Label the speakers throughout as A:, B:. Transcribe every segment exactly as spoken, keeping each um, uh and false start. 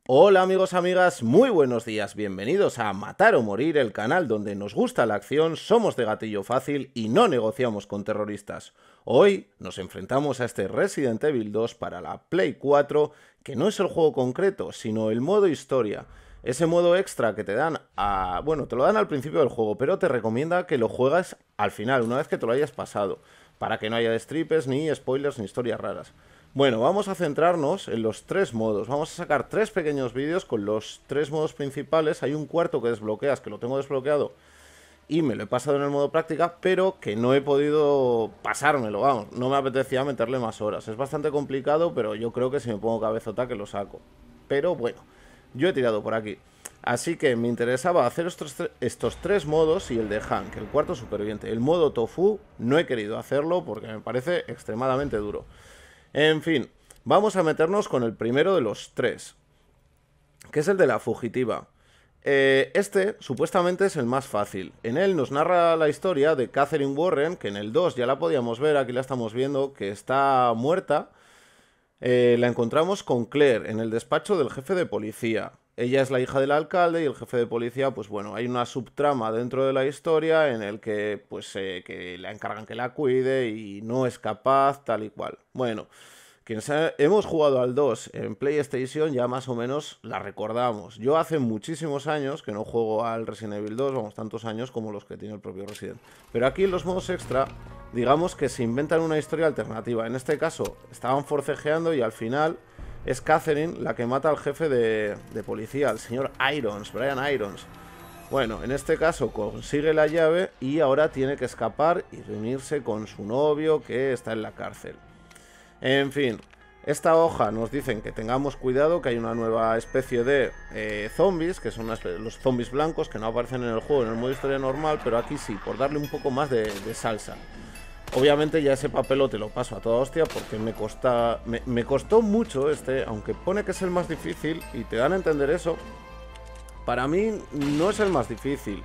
A: Hola amigos, amigas, muy buenos días, bienvenidos a Matar o Morir, el canal donde nos gusta la acción, somos de gatillo fácil y no negociamos con terroristas. Hoy nos enfrentamos a este Resident Evil dos para la Play cuatro, que no es el juego concreto, sino el modo historia. Ese modo extra que te dan a... bueno, te lo dan al principio del juego, pero te recomienda que lo juegas al final, una vez que te lo hayas pasado, para que no haya destripes, ni spoilers, ni historias raras. Bueno, vamos a centrarnos en los tres modos. Vamos a sacar tres pequeños vídeos con los tres modos principales. Hay un cuarto que desbloqueas, que lo tengo desbloqueado y me lo he pasado en el modo práctica, pero que no he podido pasármelo, vamos. No me apetecía meterle más horas. Es bastante complicado, pero yo creo que si me pongo cabezota que lo saco. Pero bueno, yo he tirado por aquí. Así que me interesaba hacer estos, estos tres modos y el de Hank, el cuarto superviviente. El modo Tofu no he querido hacerlo porque me parece extremadamente duro. En fin, vamos a meternos con el primero de los tres, que es el de la fugitiva. Eh, este supuestamente es el más fácil. En él nos narra la historia de Catherine Warren, que en el dos ya la podíamos ver, aquí la estamos viendo, que está muerta. Eh, la encontramos con Claire en el despacho del jefe de policía. Ella es la hija del alcalde y el jefe de policía, pues bueno, hay una subtrama dentro de la historia en el que pues eh, que le encargan que la cuide y no es capaz, tal y cual. Bueno, quienes hemos jugado al dos en PlayStation ya más o menos la recordamos. Yo hace muchísimos años que no juego al Resident Evil dos, vamos, tantos años como los que tiene el propio Resident. Pero aquí en los modos extra, digamos que se inventan una historia alternativa. En este caso, estaban forcejeando y al final... es Catherine la que mata al jefe de, de policía, al señor Irons, Brian Irons. Bueno, en este caso consigue la llave y ahora tiene que escapar y reunirse con su novio que está en la cárcel. En fin, esta hoja nos dicen que tengamos cuidado, que hay una nueva especie de eh, zombies, que son unas, los zombies blancos que no aparecen en el juego en el modo historia normal, pero aquí sí, por darle un poco más de, de salsa. Obviamente ya ese papelote lo paso a toda hostia porque me, costa, me, me costó mucho este, aunque pone que es el más difícil y te dan a entender eso, para mí no es el más difícil.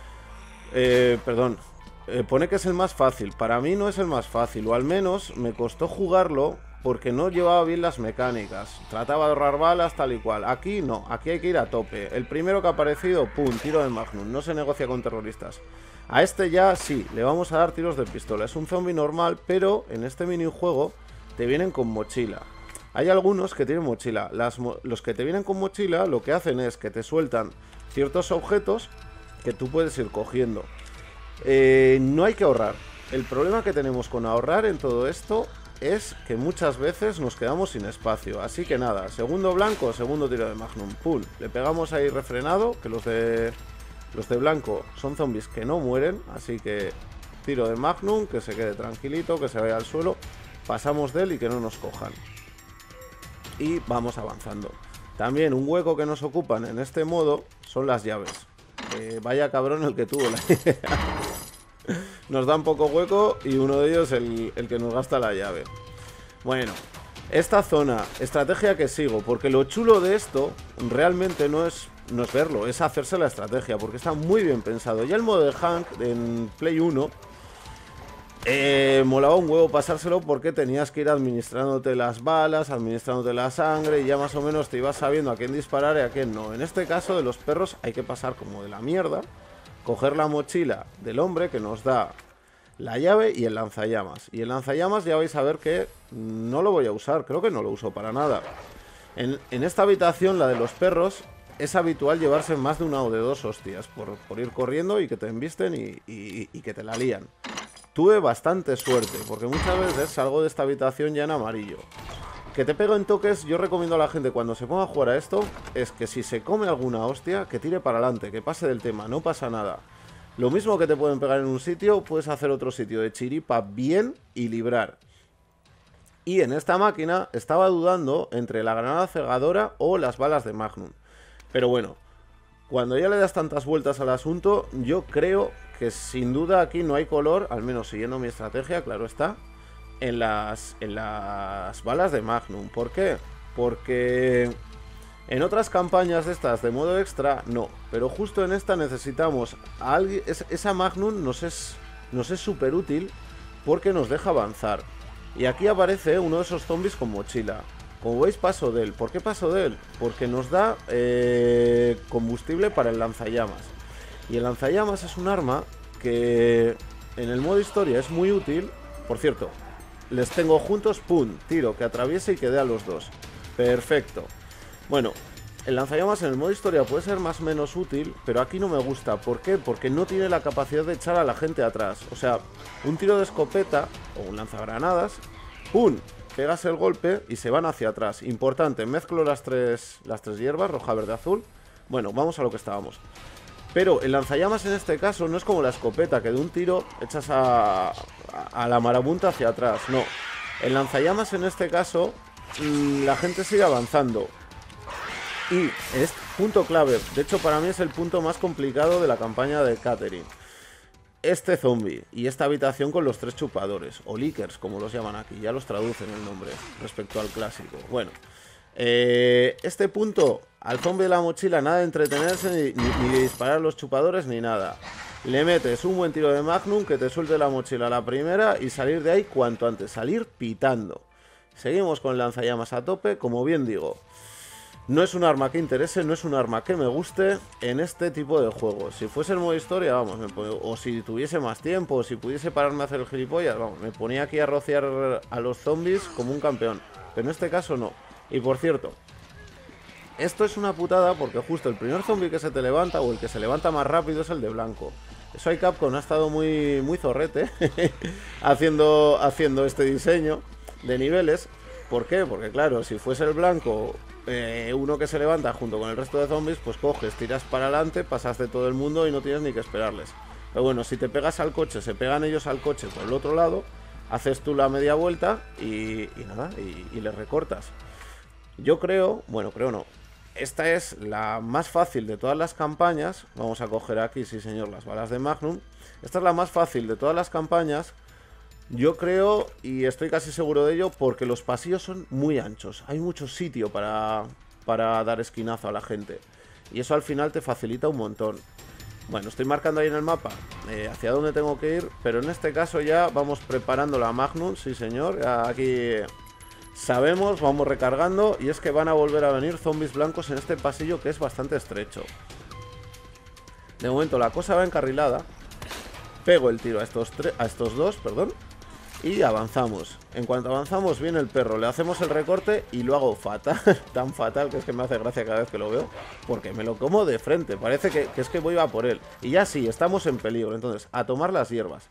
A: Eh, perdón, eh, pone que es el más fácil, para mí no es el más fácil, o al menos me costó jugarlo porque no llevaba bien las mecánicas, trataba de ahorrar balas tal y cual. Aquí no, aquí hay que ir a tope. El primero que ha aparecido, pum, tiro de Magnum, no se negocia con terroristas. A este ya sí, le vamos a dar tiros de pistola. Es un zombie normal, pero en este minijuego te vienen con mochila. Hay algunos que tienen mochila. Las, los que te vienen con mochila lo que hacen es que te sueltan ciertos objetos que tú puedes ir cogiendo. Eh, no hay que ahorrar. El problema que tenemos con ahorrar en todo esto es que muchas veces nos quedamos sin espacio. Así que nada, segundo blanco, segundo tiro de Magnum. Pum, le pegamos ahí refrenado, que los de... los de blanco son zombies que no mueren, así que tiro de Magnum, que se quede tranquilito, que se vaya al suelo, pasamos de él y que no nos cojan. Y vamos avanzando. También un hueco que nos ocupan en este modo son las llaves. Eh, vaya cabrón el que tuvo la idea. Nos dan poco hueco y uno de ellos el, el que nos gasta la llave. Bueno, esta zona, estrategia que sigo, porque lo chulo de esto realmente no es... no es verlo, es hacerse la estrategia, porque está muy bien pensado. Ya el modo de Hank en Play uno eh, molaba un huevo pasárselo porque tenías que ir administrándote las balas, administrándote la sangre y ya más o menos te ibas sabiendo a quién disparar y a quién no. En este caso de los perros hay que pasar como de la mierda, coger la mochila del hombre que nos da la llave y el lanzallamas. Y el lanzallamas ya vais a ver que no lo voy a usar, creo que no lo uso para nada. En, en esta habitación, la de los perros... es habitual llevarse más de una o de dos hostias por, por ir corriendo y que te embisten y, y, y que te la lían. Tuve bastante suerte, porque muchas veces salgo de esta habitación ya en amarillo. Que te pego en toques, yo recomiendo a la gente cuando se ponga a jugar a esto, es que si se come alguna hostia, que tire para adelante, que pase del tema, no pasa nada. Lo mismo que te pueden pegar en un sitio, puedes hacer otro sitio de chiripa bien y librar. Y en esta máquina estaba dudando entre la granada cegadora o las balas de Magnum. Pero bueno, cuando ya le das tantas vueltas al asunto, yo creo que sin duda aquí no hay color, al menos siguiendo mi estrategia, claro está, en las, en las balas de Magnum. ¿Por qué? Porque en otras campañas de estas de modo extra, no. Pero justo en esta necesitamos a alguien, es, esa Magnum nos es nos es súper útil porque nos deja avanzar. Y aquí aparece uno de esos zombies con mochila. Como veis paso de él. ¿Por qué paso de él? Porque nos da eh, combustible para el lanzallamas. Y el lanzallamas es un arma que en el modo historia es muy útil. Por cierto, les tengo juntos, pum, tiro, que atraviese y que dé a los dos. Perfecto. Bueno, el lanzallamas en el modo historia puede ser más o menos útil, pero aquí no me gusta. ¿Por qué? Porque no tiene la capacidad de echar a la gente atrás. O sea, un tiro de escopeta o un lanzagranadas, ¡pum!, pegas el golpe y se van hacia atrás. Importante, mezclo las tres, las tres hierbas, roja, verde, azul. Bueno, vamos a lo que estábamos. Pero el lanzallamas en este caso no es como la escopeta, que de un tiro echas a, a, a la marabunta hacia atrás. No, el lanzallamas en este caso, mmm, la gente sigue avanzando. Y es punto clave. De hecho, para mí es el punto más complicado de la campaña de Catherine. Este zombie y esta habitación con los tres chupadores, o lickers, como los llaman aquí. Ya los traducen el nombre respecto al clásico. Bueno, eh, este punto, al zombie de la mochila, nada de entretenerse, ni, ni, ni de disparar a los chupadores, ni nada. Le metes un buen tiro de Magnum que te suelte la mochila a la primera y salir de ahí cuanto antes, salir pitando. Seguimos con el lanzallamas a tope, como bien digo. No es un arma que interese, no es un arma que me guste en este tipo de juegos. Si fuese el modo historia, vamos, me pongo, o si tuviese más tiempo, o si pudiese pararme a hacer el gilipollas, vamos, me ponía aquí a rociar a los zombies como un campeón. Pero en este caso no. Y por cierto, esto es una putada porque justo el primer zombie que se te levanta, o el que se levanta más rápido, es el de blanco. Eso hay Capcom ha estado muy, muy zorrete haciendo, haciendo este diseño de niveles. ¿Por qué? Porque claro, si fuese el blanco... Eh, uno que se levanta junto con el resto de zombies, pues coges, tiras para adelante, pasas de todo el mundo y no tienes ni que esperarles. Pero bueno, si te pegas al coche, se pegan ellos al coche por el otro lado, haces tú la media vuelta y, y nada, y, y les recortas. Yo creo, bueno, creo no, esta es la más fácil de todas las campañas. Vamos a coger aquí, sí señor, las balas de Magnum. Esta es la más fácil de todas las campañas. Yo creo, y estoy casi seguro de ello, porque los pasillos son muy anchos. Hay mucho sitio para, para dar esquinazo a la gente. Y eso al final te facilita un montón. Bueno, estoy marcando ahí en el mapa eh, hacia dónde tengo que ir, pero en este caso ya vamos preparando la Magnum, sí señor. Ya aquí sabemos, vamos recargando, y es que van a volver a venir zombies blancos en este pasillo que es bastante estrecho. De momento la cosa va encarrilada. Pego el tiro a estos, a estos dos, perdón. Y avanzamos. En cuanto avanzamos viene el perro, le hacemos el recorte y lo hago fatal. Tan fatal que es que me hace gracia cada vez que lo veo. Porque me lo como de frente. Parece que, que es que voy a por él. Y ya sí, estamos en peligro. Entonces, a tomar las hierbas.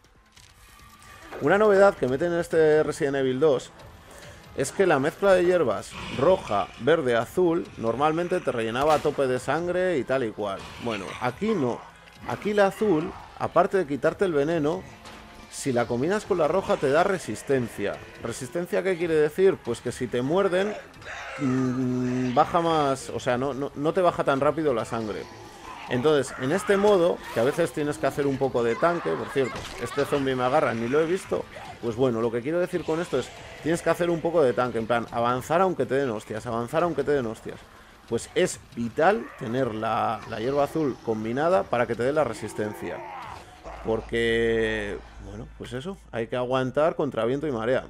A: Una novedad que meten en este Resident Evil dos es que la mezcla de hierbas roja, verde, azul normalmente te rellenaba a tope de sangre y tal y cual. Bueno, aquí no. Aquí la azul, aparte de quitarte el veneno, si la combinas con la roja te da resistencia. ¿Resistencia qué quiere decir? Pues que si te muerden, mmm, baja más, o sea, no, no, no te baja tan rápido la sangre. Entonces, en este modo, que a veces tienes que hacer un poco de tanque, por cierto, este zombie me agarra, ni lo he visto, pues bueno, lo que quiero decir con esto es, tienes que hacer un poco de tanque, en plan, avanzar aunque te den hostias, avanzar aunque te den hostias. Pues es vital tener la, la hierba azul combinada para que te dé la resistencia. Porque, bueno, pues eso, hay que aguantar contra viento y marea.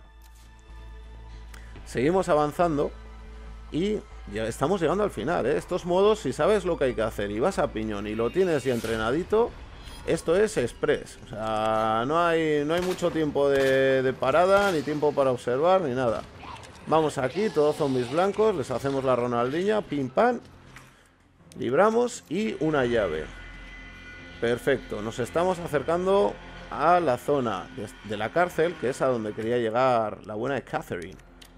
A: Seguimos avanzando y ya estamos llegando al final, ¿eh? Estos modos, si sabes lo que hay que hacer y vas a piñón y lo tienes ya entrenadito, esto es express. O sea, no hay, no hay mucho tiempo de, de parada, ni tiempo para observar, ni nada. Vamos aquí, todos zombies blancos, les hacemos la Ronaldinha, pim pam, libramos y una llave. Perfecto, nos estamos acercando a la zona de, de la cárcel, que es a donde quería llegar la buena de Catherine.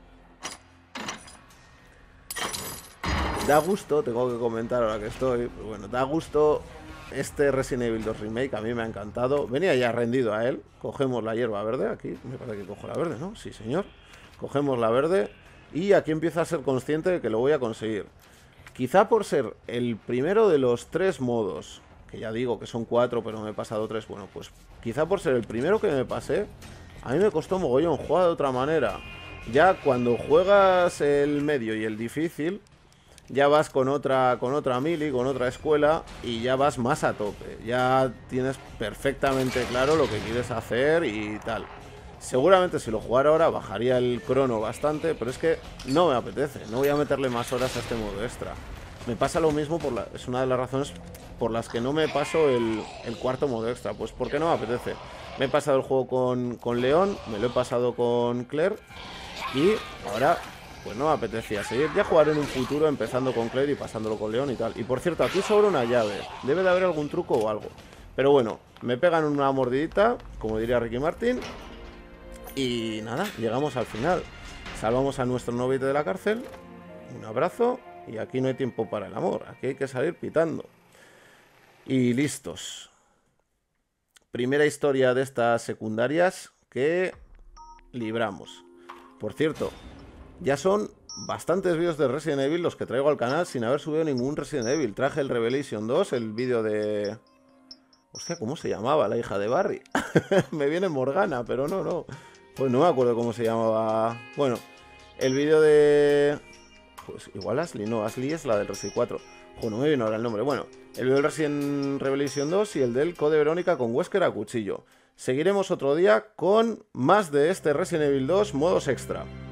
A: Da gusto, tengo que comentar ahora que estoy, pero bueno, da gusto este Resident Evil dos Remake, a mí me ha encantado. Venía ya rendido a él, cogemos la hierba verde, aquí me parece que cojo la verde, ¿no? Sí, señor. Cogemos la verde y aquí empiezo a ser consciente de que lo voy a conseguir. Quizá por ser el primero de los tres modos, que ya digo que son cuatro, pero me he pasado tres, bueno, pues quizá por ser el primero que me pasé, a mí me costó mogollón, juega de otra manera. Ya cuando juegas el medio y el difícil, ya vas con otra, con otra mili, con otra escuela, y ya vas más a tope. Ya tienes perfectamente claro lo que quieres hacer y tal. Seguramente si lo jugara ahora bajaría el crono bastante, pero es que no me apetece. No voy a meterle más horas a este modo extra. Me pasa lo mismo, por la, es una de las razones por las que no me paso el, el cuarto modo extra. Pues porque no me apetece. Me he pasado el juego con, con León, me lo he pasado con Claire y ahora pues no me apetecía seguir. Ya jugaré en un futuro empezando con Claire y pasándolo con León y tal. Y por cierto, aquí sobra una llave. Debe de haber algún truco o algo. Pero bueno, me pegan una mordidita, como diría Ricky Martin. Y nada, llegamos al final. Salvamos a nuestro novio de la cárcel. Un abrazo. Y aquí no hay tiempo para el amor. Aquí hay que salir pitando. Y listos. Primera historia de estas secundarias que libramos. Por cierto, ya son bastantes vídeos de Resident Evil los que traigo al canal sin haber subido ningún Resident Evil. Traje el Revelation dos, el vídeo de... Hostia, ¿cómo se llamaba la hija de Barry? Me viene Morgana, pero no, no. Pues no me acuerdo cómo se llamaba. Bueno, el vídeo de... Pues igual Ashley, no, Ashley es la del Resident cuatro. Joder, no me viene ahora el nombre. Bueno, el vídeo del Resident Revelation dos y el del Code Verónica con Wesker a cuchillo. Seguiremos otro día con más de este Resident Evil dos modos extra.